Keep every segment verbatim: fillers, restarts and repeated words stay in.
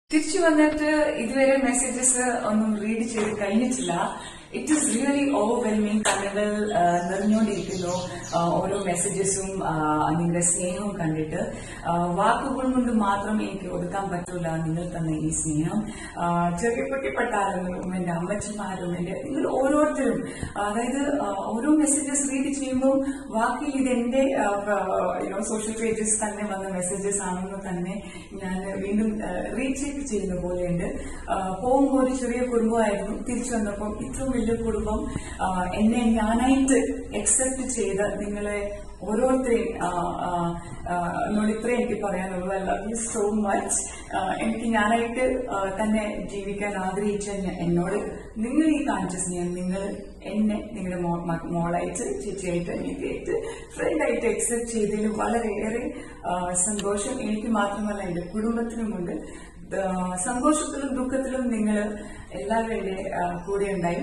തിരിച്ചു വന്നിട്ട് ഇതുവരെ മെസ്സേജസ് ഒന്നും റീഡ് ചെയ്ത് കഴിഞ്ഞിട്ടില്ല. It is really overwhelming. കണ്ണുകൾ നിറഞ്ഞുകൊണ്ടിരിക്കുന്നു ഓരോ മെസ്സേജസും നിങ്ങളുടെ സ്നേഹവും കണ്ടിട്ട്. വാക്കുകൾ കൊണ്ട് മാത്രം എനിക്ക് ഒതുക്കാൻ പറ്റൂല നിങ്ങൾ തന്ന ഈ സ്നേഹം. ചെറിയ കുട്ടിപ്പട്ടാളങ്ങളും എന്റെ അമ്മച്ചിമാരും എന്റെ നിങ്ങൾ ഓരോരുത്തരും, അതായത് ഓരോ മെസ്സേജസ് റീഡ് ചെയ്യുമ്പോൾ വാക്കിൽ ഇതെന്റെ സോഷ്യൽ പേജസ് തന്നെ വന്ന മെസ്സേജസ് ആണെന്ന് തന്നെ ഞാൻ വീണ്ടും റീചെക്ക് ചെയ്യുന്ന പോലെയുണ്ട്. പോകുമ്പോൾ ഒരു ചെറിയ കുടുംബമായിരുന്നു, തിരിച്ചു വന്നപ്പോൾ ഇത്രയും വലിയ കുടുംബം എന്നെ ഞാനായിട്ട് അക്സെപ്റ്റ് ചെയ്ത് നിങ്ങളെ ഓരോരുത്തരെയും എന്നോട് ഇത്രയും എനിക്ക് പറയാനുള്ളൂ. I love you so much. എനിക്ക് ഞാനായിട്ട് തന്നെ ജീവിക്കാൻ ആഗ്രഹിച്ച എന്നോട് നിങ്ങൾ ഈ കാണിച്ച സ്നേഹം, നിങ്ങൾ എന്നെ നിങ്ങളുടെ മോളായിട്ട് ചേച്ചിയായിട്ട് അനിയത്തിയായിട്ട് ഫ്രണ്ടായിട്ട് അക്സെപ്റ്റ് ചെയ്തതിൽ വളരെയേറെ സന്തോഷം. എനിക്ക് മാത്രമല്ല എന്റെ കുടുംബത്തിനുമുണ്ട്. സന്തോഷത്തിലും ദുഃഖത്തിലും നിങ്ങൾ എല്ലാവരുടെ കൂടെ ഉണ്ടായി.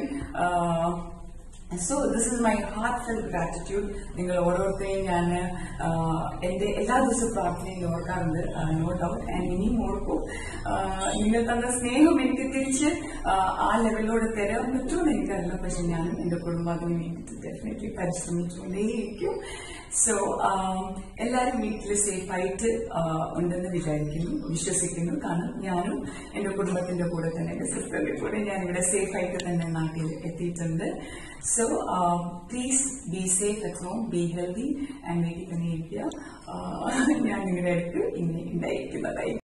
So this is my heartfelt gratitude. നിങ്ങൾ ഓരോരുത്തരെയും ഞാൻ എന്റെ എല്ലാ ദിവസവും പ്രാർത്ഥനയിൽ ഓർക്കാറുണ്ട്, നോ ഡൗട്ട്. ആൻഡ് ഇനിയും ഓർക്കും. നിങ്ങൾ തന്ന സ്നേഹം എനിക്ക് തിരിച്ച് ആ ലെവലിലൂടെ തരാൻ പറ്റുമെന്ന് എനിക്കറിയില്ല, പക്ഷെ ഞാനും എന്റെ കുടുംബം അതിന് വേണ്ടിയിട്ട് ഡെഫിനറ്റ്ലി പരിശ്രമിച്ചുകൊണ്ടേയിരിക്കും. സോ എല്ലാവരും വീട്ടിൽ സേഫായിട്ട് ഉണ്ടെന്ന് വിചാരിക്കുന്നു, വിശ്വസിക്കുന്നു. കാരണം ഞാനും എന്റെ കുടുംബത്തിന്റെ കൂടെ തന്നെ, എന്റെ സിസ്റ്ററിന്റെ കൂടെ ഞാൻ ഇവിടെ സേഫായിട്ട് തന്നെ നാട്ടിൽ എത്തിയിട്ടുണ്ട്. So please be safe at home, be healthy and വീട്ടിൽ തന്നെ ഇരിക്കുക. ഞാൻ നിങ്ങളുടെ അടുത്ത് ഇനി ഉണ്ടായിരിക്കുന്നതായി.